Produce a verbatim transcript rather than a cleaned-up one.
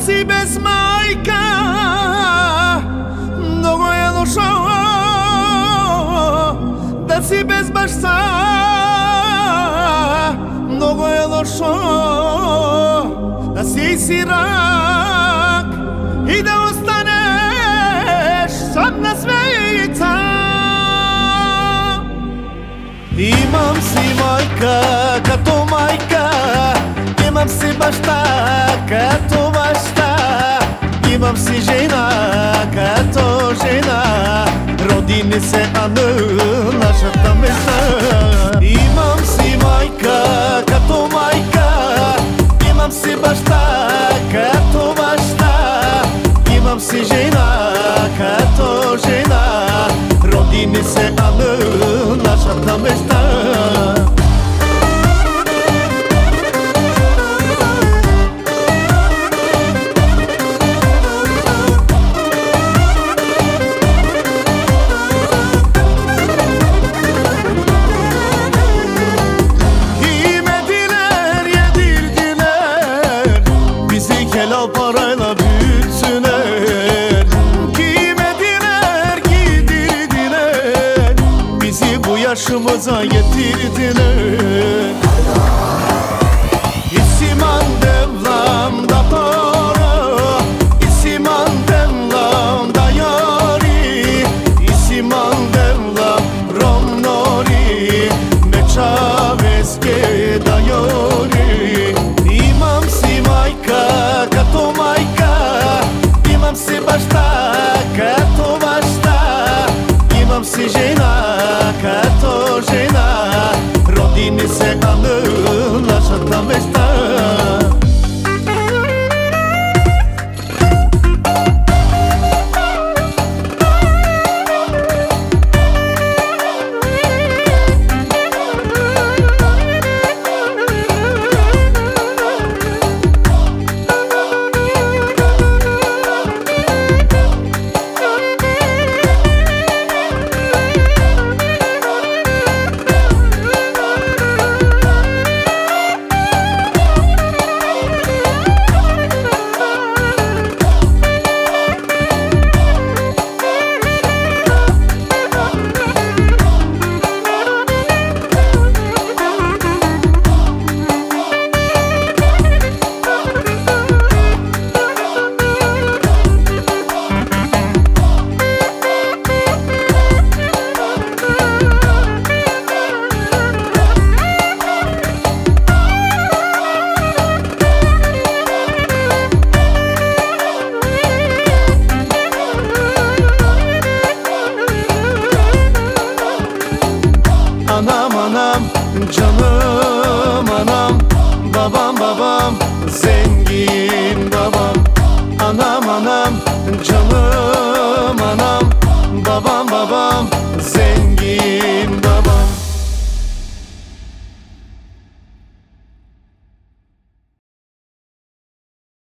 si bez majka mnogo je došao, da si bez bašca mnogo je došao, da si sirak i da ostaneš sam na svejica. Imam si majka, kato majka, imam si bašta, kato bašta, imam si žena, kato žena, rodini se anı, naša ta mešta. Imam si majka, kato majka, imam si bašta, kato bašta, imam si žena, kato žena, rodini se anı, naša ta mešta. Parayla büyütsüler, giymediler, giydirdiler, bizi bu yaşımıza getirdiler. İsiman devlam da para, İsiman devlam da yari, İsiman devlam rom nori, meçaveske da yori. İmam si majka, kato majka, imam si bašta, kato bašta, imam si žena, kato žena, rodini se anı, naša ta mešta. Anam anam, canım anam, babam babam, zengin babam. Anam anam, canım